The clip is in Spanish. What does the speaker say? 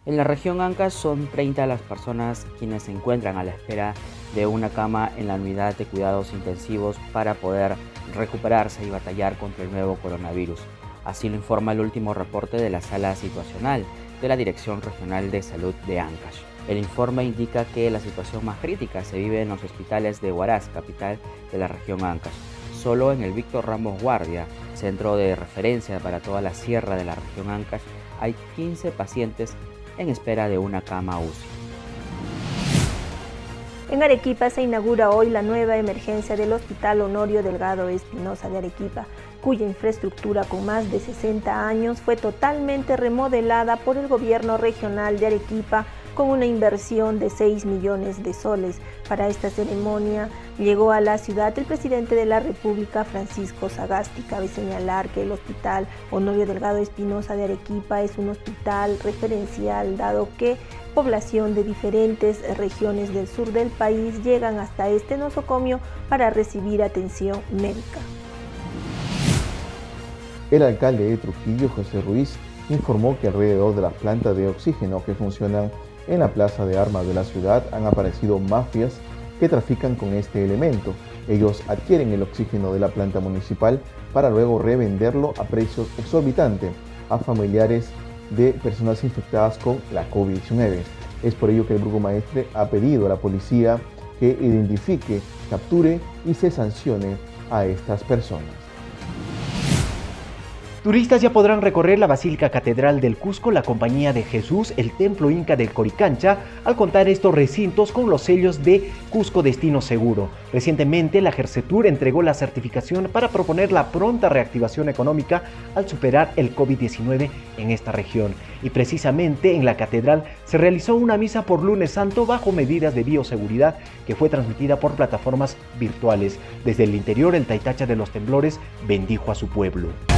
En la región Ancash son 30 las personas quienes se encuentran a la espera de una cama en la unidad de cuidados intensivos para poder recuperarse y batallar contra el nuevo coronavirus. Así lo informa el último reporte de la sala situacional de la Dirección Regional de Salud de Ancash. El informe indica que la situación más crítica se vive en los hospitales de Huaraz, capital de la región Ancash. Solo en el Víctor Ramos Guardia, centro de referencia para toda la sierra de la región Ancash, hay 15 pacientes en espera de una cama UCI. En Arequipa se inaugura hoy la nueva emergencia del Hospital Honorio Delgado Espinosa de Arequipa, cuya infraestructura con más de 60 años fue totalmente remodelada por el gobierno regional de Arequipa con una inversión de 6 millones de soles. Para esta ceremonia llegó a la ciudad el presidente de la República, Francisco Sagasti. Cabe señalar que el Hospital Honorio Delgado Espinosa de Arequipa es un hospital referencial, dado que población de diferentes regiones del sur del país llegan hasta este nosocomio para recibir atención médica. El alcalde de Trujillo, José Ruiz, informó que alrededor de las plantas de oxígeno que funcionan en la plaza de armas de la ciudad han aparecido mafias que trafican con este elemento. Ellos adquieren el oxígeno de la planta municipal para luego revenderlo a precios exorbitantes a familiares de personas infectadas con la COVID-19. Es por ello que el burgomaestre ha pedido a la policía que identifique, capture y se sancione a estas personas. Turistas ya podrán recorrer la Basílica Catedral del Cusco, la Compañía de Jesús, el Templo Inca del Coricancha, al contar estos recintos con los sellos de Cusco Destino Seguro. Recientemente, la Gersetur entregó la certificación para proponer la pronta reactivación económica al superar el COVID-19 en esta región. Y precisamente en la catedral se realizó una misa por Lunes Santo bajo medidas de bioseguridad que fue transmitida por plataformas virtuales. Desde el interior, el Taitacha de los Temblores bendijo a su pueblo.